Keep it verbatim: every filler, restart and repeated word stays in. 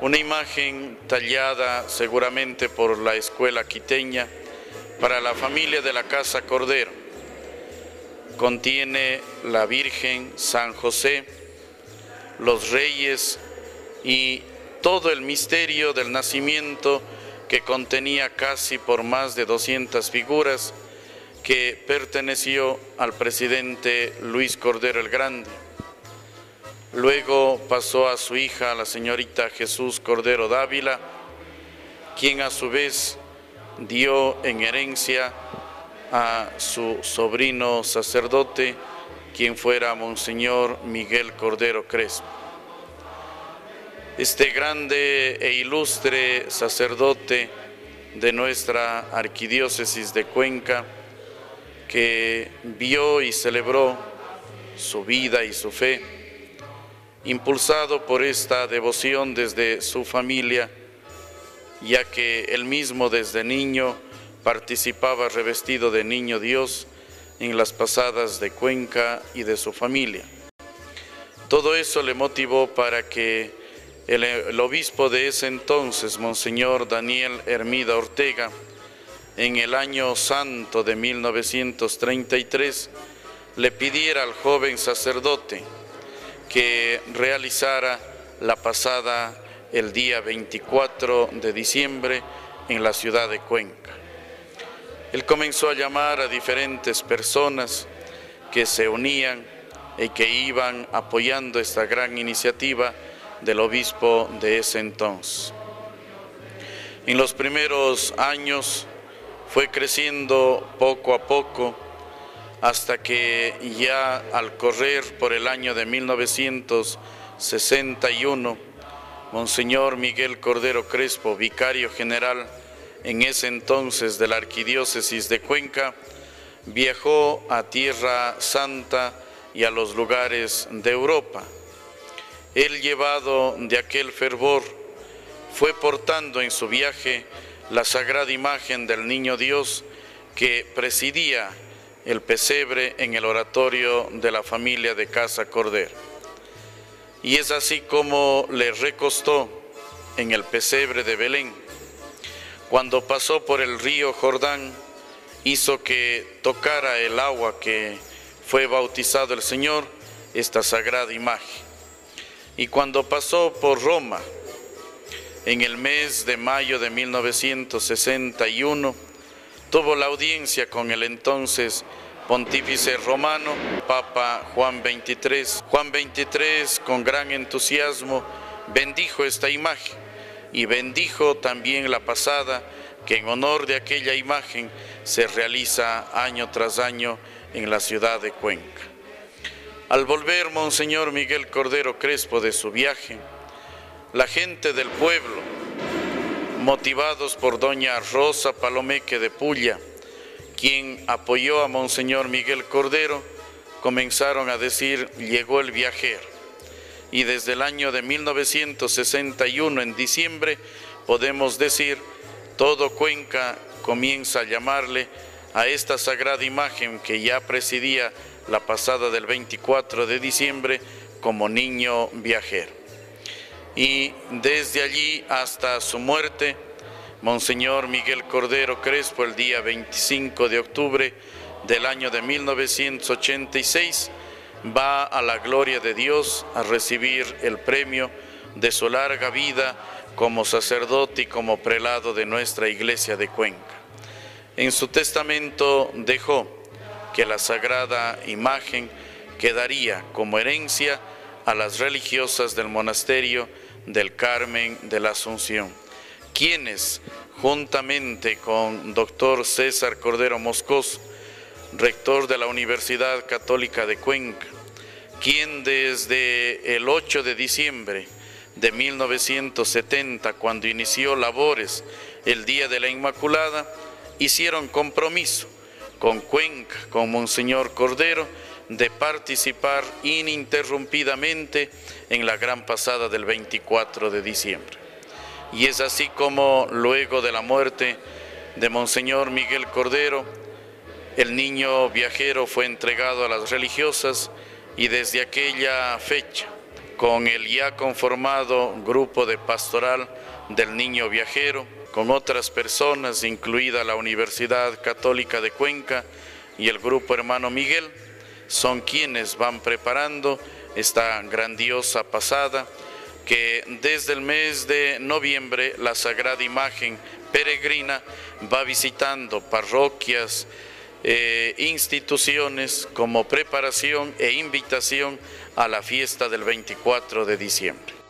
una imagen tallada seguramente por la escuela quiteña para la familia de la Casa Cordero. Contiene la Virgen, San José, los reyes y todo el misterio del nacimiento, que contenía casi por más de doscientas figuras, que perteneció al presidente Luis Cordero el Grande. Luego pasó a su hija, la señorita Jesús Cordero Dávila, quien a su vez dio en herencia a su sobrino sacerdote, quien fuera Monseñor Miguel Cordero Crespo. Este grande e ilustre sacerdote de nuestra arquidiócesis de Cuenca, que vio y celebró su vida y su fe, impulsado por esta devoción desde su familia, ya que él mismo desde niño participaba revestido de niño Dios en las pasadas de Cuenca y de su familia. Todo eso le motivó para que el, el obispo de ese entonces, Monseñor Daniel Hermida Ortega, en el año santo de mil novecientos treinta y tres, le pidiera al joven sacerdote que realizara la pasada el día veinticuatro de diciembre en la ciudad de Cuenca. Él comenzó a llamar a diferentes personas que se unían y que iban apoyando esta gran iniciativa del obispo de ese entonces. En los primeros años fue creciendo poco a poco, hasta que ya al correr por el año de mil novecientos sesenta y uno, Monseñor Miguel Cordero Crespo, vicario general en ese entonces de la arquidiócesis de Cuenca, viajó a Tierra Santa y a los lugares de Europa. Él, llevado de aquel fervor, fue portando en su viaje la sagrada imagen del Niño Dios que presidía el pesebre en el oratorio de la familia de Casa Cordero. Y es así como le recostó en el pesebre de Belén. Cuando pasó por el río Jordán, hizo que tocara el agua que fue bautizado el Señor, esta sagrada imagen. Y cuando pasó por Roma, en el mes de mayo de mil novecientos sesenta y uno, tuvo la audiencia con el entonces pontífice romano, Papa Juan veintitrés. Juan veintitrés, con gran entusiasmo, bendijo esta imagen y bendijo también la pasada, que en honor de aquella imagen se realiza año tras año en la ciudad de Cuenca. Al volver Monseñor Miguel Cordero Crespo de su viaje, la gente del pueblo, motivados por doña Rosa Palomeque de Pulla, quien apoyó a Monseñor Miguel Cordero, comenzaron a decir: llegó el viajero. Y desde el año de mil novecientos sesenta y uno, en diciembre, podemos decir, todo Cuenca comienza a llamarle a esta sagrada imagen que ya presidía la pasada del veinticuatro de diciembre como niño viajero. Y desde allí hasta su muerte, Monseñor Miguel Cordero Crespo, el día veinticinco de octubre del año de mil novecientos ochenta y seis, va a la gloria de Dios a recibir el premio de su larga vida como sacerdote y como prelado de nuestra iglesia de Cuenca. En su testamento dejó que la sagrada imagen quedaría como herencia a las religiosas del monasterio del Carmen de la Asunción, quienes, juntamente con doctor César Cordero Moscoso, rector de la Universidad Católica de Cuenca, quien desde el ocho de diciembre de mil novecientos setenta, cuando inició labores el Día de la Inmaculada, hicieron compromiso con Cuenca, con Monseñor Cordero, de participar ininterrumpidamente en la gran pasada del veinticuatro de diciembre. Y es así como luego de la muerte de Monseñor Miguel Cordero, el niño viajero fue entregado a las religiosas y desde aquella fecha con el ya conformado grupo de pastoral del Niño Viajero, con otras personas, incluida la Universidad Católica de Cuenca y el Grupo Hermano Miguel, son quienes van preparando esta grandiosa pasada que desde el mes de noviembre la Sagrada Imagen Peregrina va visitando parroquias, eh, instituciones como preparación e invitación a la fiesta del veinticuatro de diciembre.